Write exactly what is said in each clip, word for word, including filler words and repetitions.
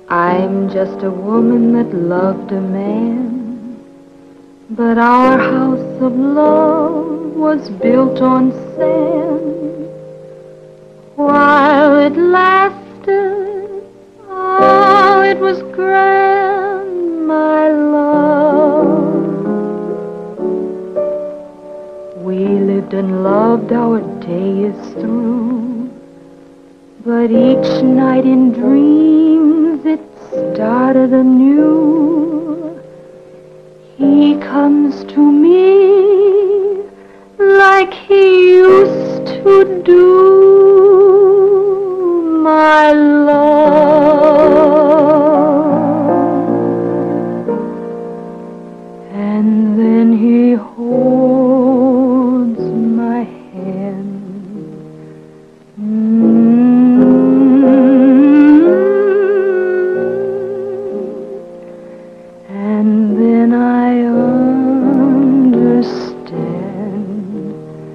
I'm just a woman that loved a man, but our house of love was built on sand. While it lasted, oh, it was grand, my love. We lived and loved our days through, but each night in dreams it started anew. He comes to me like he used to do, my love. And then he holds my hand. And then I understand.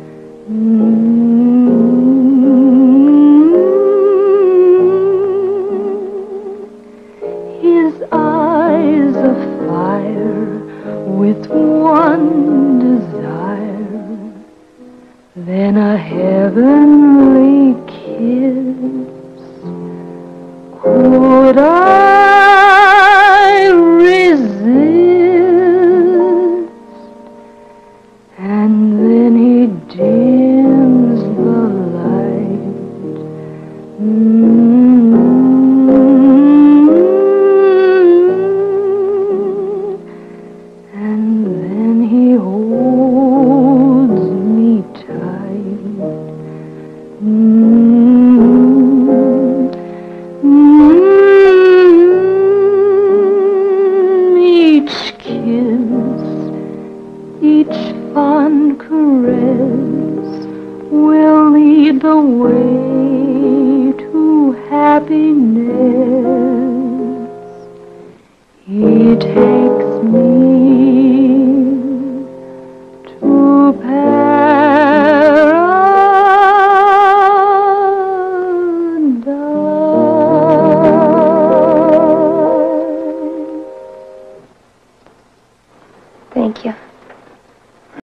His eyes of fire with one desire, then a heavenly kiss. Could I resist? And then he dims the light. Mm-hmm. And then he holds me tight. Mm-hmm. Mm-hmm. Each kiss, each fond caress will lead the way to happiness. He takes